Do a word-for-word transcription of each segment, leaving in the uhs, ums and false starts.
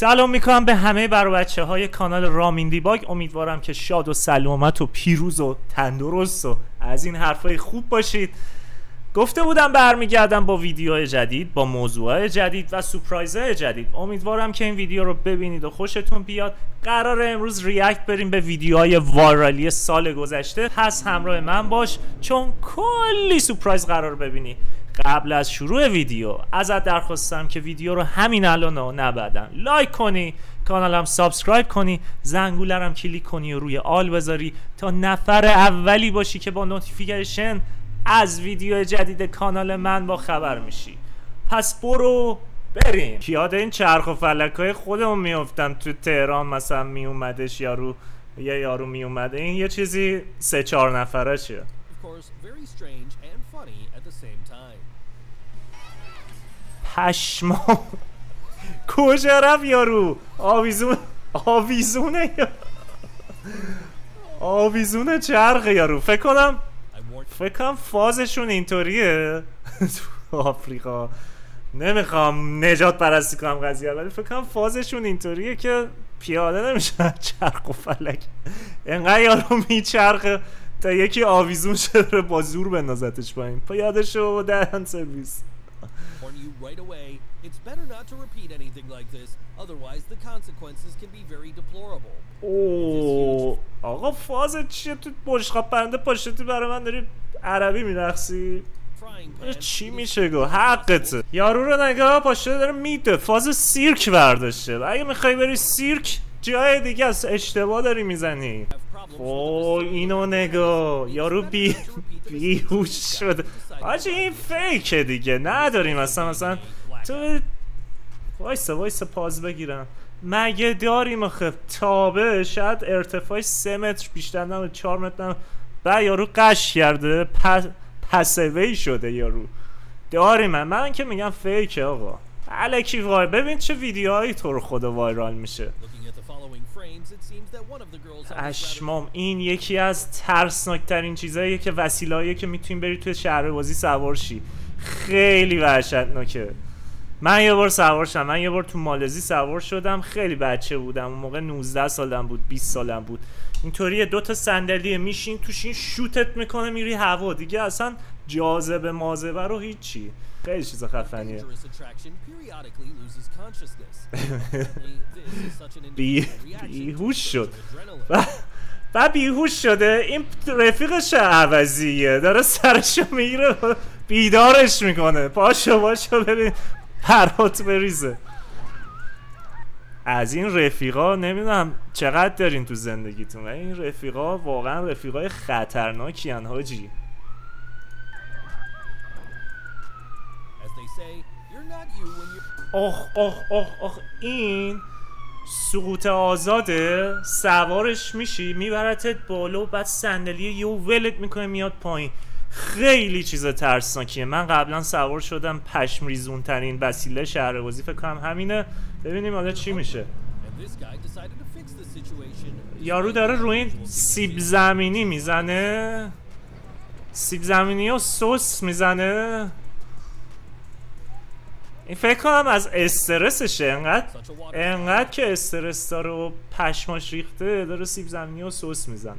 سلام میکنم به همه برو بچه های کانال رامین دیباگ. امیدوارم که شاد و سلامت و پیروز و تندرست و از این حرفای خوب باشید. گفته بودم برمیگردم با ویدیوهای جدید، با موضوعهای جدید و سورپرایزهای جدید. امیدوارم که این ویدیو رو ببینید و خوشتون بیاد. قراره امروز ریاکت بریم به ویدیوهای وایرالی سال گذشته. پس همراه من باش چون کلی سورپرایز قرار ببینی. قبل از شروع ویدیو ازت درخواستم که ویدیو رو همین الان و نه بعدن لایک کنی، کانالم سابسکرایب کنی، زنگولرم کلیک کنی و روی آل بذاری تا نفر اولی باشی که با نوتیفیکیشن از ویدیو جدید کانال من با خبر میشی. پس برو بریم. یاد این چرخ و فلکای خودمون میافتم تو تهران مثلا میومدش یارو یه یارو میومده این یه چیزی سه چهار نفره شه. پشما کجا رفت یارو؟ آویزون آویزونه یا آویزونه چرخه یارو. فکر کنم فکر کنم فازشون اینطوریه تو آفریقا. نمیخوام نجات پرستی کنم قضیه، ولی فکر کنم فازشون اینطوریه که پیاده نمیشن چرخ و فلک. انقدر یارو میچرخه تا یکی آویزون شده با زور بندازتش پایین. پیاده شو و دهن سرویس. Warn you right away, it's better not to repeat anything like this, otherwise the consequences can be very deplorable. اوه آقا فاز چیه تو بشقاب پرنده پاشتی برای من داری عربی میرقصی؟ چی میشه گو؟ حقته. یارو رو نگاه پاشته داره میده. فاز سیرک برداشته. اگه میخوای بری سیرک جای دیگه از اشتباه داری میزنی. اوه اینو نگاه، یارو بی بیهوش شده. آجی این فیکه دیگه، نداریم اصلا. مثلا تو وایسا وایسا پاز بگیرم. مگه داریم آخه تابه شاید ارتفاعش سه متر بیشتر نه چهار متر نه. بعد یارو قش کرده پس پسوی شده یارو. داریم من من که میگم فیکه آقا. الکی وای ببین چه ویدیوهایی تو رو خدا وایرال میشه. اشمام این یکی از ترسناکترین چیزاییه که وسیله‌ایه که میتونیم بری توی شهر بازی سوار شی. خیلی وحشتناکه. من یه بار سوار شدم، من یه بار تو مالزی سوار شدم. خیلی بچه بودم اون موقع، نوزده سالم بود بیست سالم بود. اینطوری دو تا صندلی میشین توش، این شوتت میکنه میری هوا دیگه. اصلا جاذبه ماذبه رو هیچی. خیلی چیز خفنیه. بی بیهوش شد و بیهوش شده. این رفیقش عوضیه داره سرشو میگیره بیدارش میکنه. پاشو پاشو ببین پرات بریزه. از این رفیقا نمیدونم چقدر دارین تو زندگیتون. این رفیقا واقعا رفیقای خطرناکی ان حاجی. آخ آخ آخ آخ این سقوط آزاده. سوارش میشی میبرتت بالا و بعد صندلی یهو ولت میکنه میاد پایین. خیلی چیز ترسناکیه. من قبلا سوار شدم. پشم ریزون ترین وسیله شهر بازی فکر کنم همینه. ببینیم حالا چی میشه. یارو داره روی این سیب زمینی میزنه. سیب زمینی و سس میزنه. این فکر کنم از استرسشه. انقدر انقدر که استرس داره و پشماش ریخته داره سیب زمینی و سس میزنه.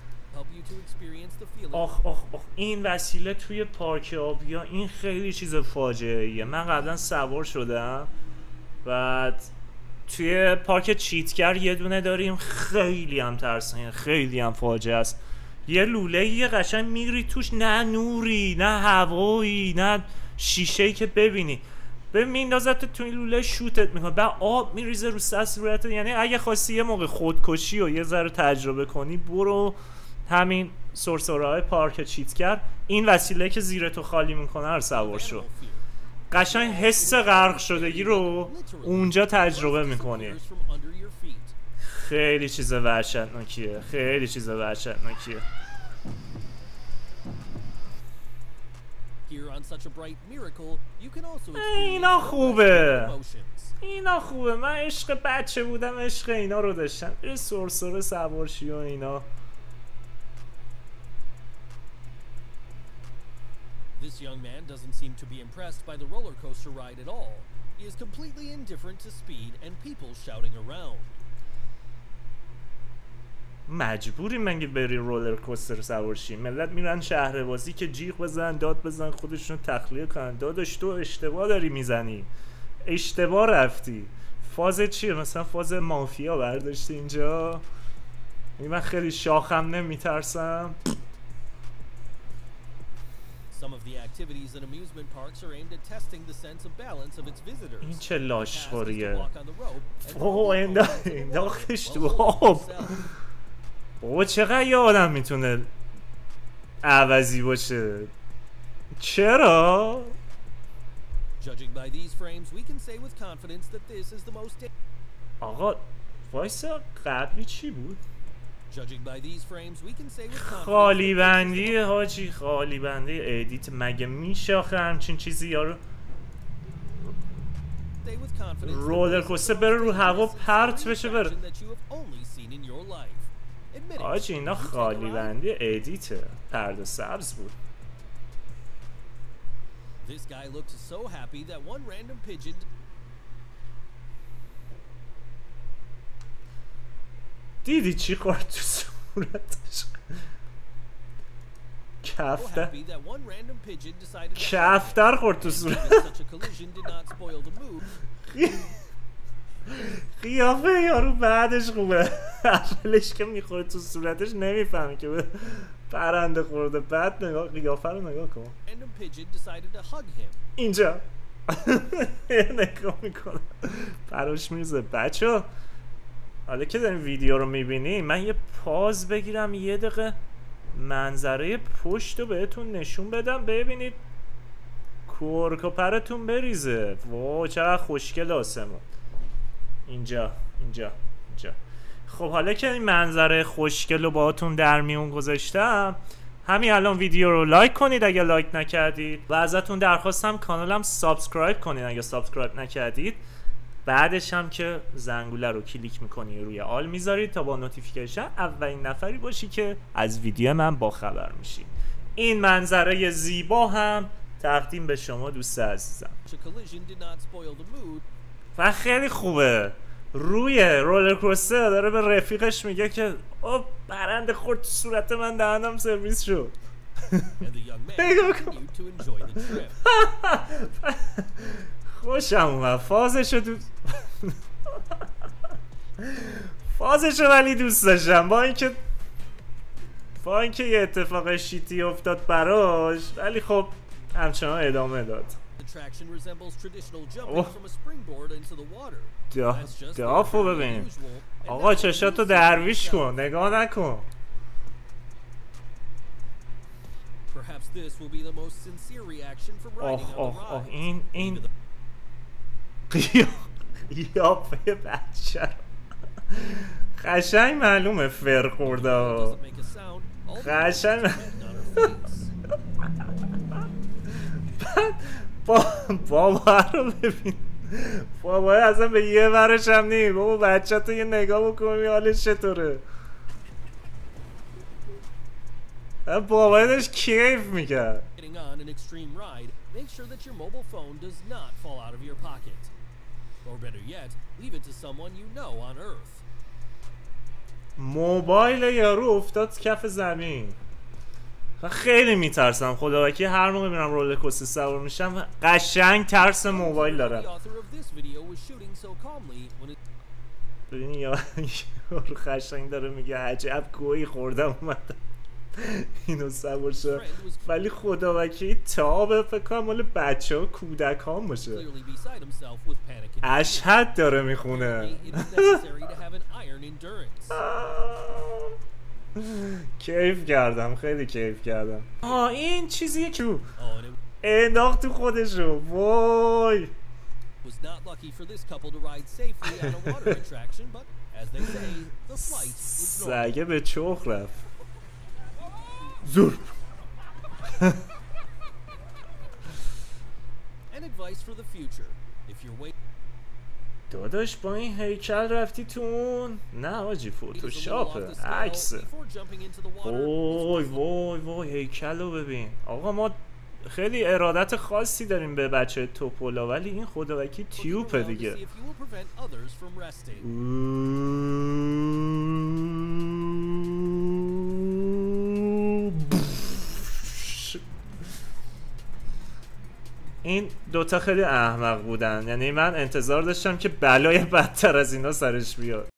آخ آخ آخ این وسیله توی پارک آبیا این خیلی چیز فاجعه ایه. من قبلا سوار شدم بعد توی پارک چیتگر یه دونه داریم. خیلی هم ترسناکه، خیلی هم فاجعه است. یه لوله یه قشنگ میگری توش، نه نوری نه هوایی نه شیشه‌ای که ببینی. ببین میندازت تو این لوله شوتت میکنه. بعد آب میریزه رو سر صورتت. یعنی اگه خواستی یه موقع خودکشی و یه ذره تجربه کنی برو همین سرسره‌های پارک چیتگر. این وسیله که زیرتو خالی میکنه رو سوار شو. قشنگ حس غرق شدگی رو اونجا تجربه میکنی. خیلی چیز وحشتناکیه. خیلی چیز وحشتناکیه. اینا خوبه. اینا خوبه. من عشق بچه بودم عشق اینا رو داشتم. یه سرسره سوارشی و اینا. This young man doesn't seem to be impressed by the roller coaster ride at all. He is completely indifferent to speed and people shouting around. مجبوری مگه بری رولر کوستر سوار شی؟ ملت میرن شهر بازی که جیغ بزن داد بزن خودشون تخلیه کنن. داداش تو اشتباه داری میزنی، اشتباه رفتی. فاز چیه؟ مثلا فاز مافیا برداشتی اینجا؟ من خیلی شاخم نمیترسم. Some of the activities in amusement parks are aimed at testing the sense of balance of its visitors. این چه لاشخوریه؟ اوه انداختش تو آب. بابا چقدر یه آدم میتونه عوضی باشه؟ چرا؟ Judging by these frames, we can say with confidence that this is the most. آقا وایسا قبلی چی بود؟ Judging by these frames, we can say with confidence. خالی بندی حاجی، خالی بندی ادیت مگه میشه آخه همچین چیزی یارو؟ رولر کوستر بره رو هوا پرت بشه بره. حاجی اینا خالی بندی ادیته، پرده سبز بود. This guy looked so happy that one random pigeon. دیدی چی خورد تو صورتش؟ کفتر کفتر خورد تو صورتش. قیافه یارو بعدش خوبه، اولش که میخوره تو صورتش نمیفهمی که پرنده خورده. بعد نگاه قیافه رو نگاه کن اینجا نگاه میکنه براش میرزه. بچه حالا که داریم ویدیو رو میبینی من یه پاز بگیرم یه دقیقه منظره پشت رو بهتون نشون بدم ببینید کرک و پرتون بریزه. واو چقدر خوشگل آسمون. اینجا اینجا اینجا. خب حالا که این منظره خوشگل رو باهاتون در میون گذاشتم، همین الان ویدیو رو لایک کنید اگه لایک نکردید و ازتون درخواستم کانالم سابسکرایب کنید اگه سابسکرایب نکردید. بعدش هم که زنگوله رو کلیک میکنی روی آل میذارید تا با نوتیفیکیشن اولین نفری باشی که از ویدیو من باخبر میشی. این منظره زیبا هم تقدیم به شما دوست عزیزم و خیلی خوبه. روی رولر کوستر داره به رفیقش میگه که او برنده خورد تو صورت من دهنم سرویس شد. خوشم اومد فازشو دو... فازشو ولی دوست داشتم با اینکه با اینکه یه اتفاق شیتی افتاد براش ولی خب همچنان ادامه داد. دافو ببین آقا چشاتو درویش کن نگاه نکن. آخ آخ آخ این این قیافه بچه قشنگ معلومه فر خورده قشنگ بابا رو ببین بابا اصلا به یه ورش هم نیم. بابا بچه تو یه نگاه بکنی حالش چطوره. بابا داشت کیف میکرد. موبایل یارو افتاد کف زمین. خیلی میترسم خدا وکی هر موقع میرم رولر کوستر سوار میشم قشنگ ترس موبایل دارم. ببین یارو قشنگ داره میگه عجب گویی خوردم اومدم اینو سوار شد ولی خدا وکی تابه فکر کنم مال بچه ها کودک ها باشه. اشهد داره میخونه. کیف کردم خیلی کیف کردم. آه این چیزیه که انداخت تو خودشو. وای سگه به چخ رفت زور. داداش با این هیکل رفتی تو اون؟ نه آجی فوتوشاپه عکسه. وای وای وای هیکل رو ببین. آقا ما خیلی ارادت خاصی داریم به بچه توپولا، ولی این خداوکی تیوپه دیگه. این دوتا خیلی احمق بودن، یعنی من انتظار داشتم که بلای بدتر از اینا سرش بیاد.